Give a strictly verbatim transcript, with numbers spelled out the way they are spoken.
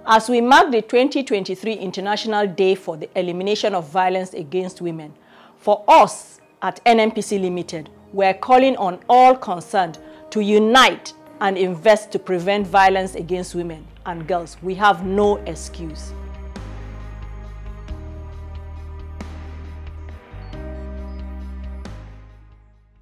As we mark the twenty twenty-three International Day for the Elimination of Violence Against Women, for us at N N P C Limited, we're calling on all concerned to unite and invest to prevent violence against women and girls. We have no excuse.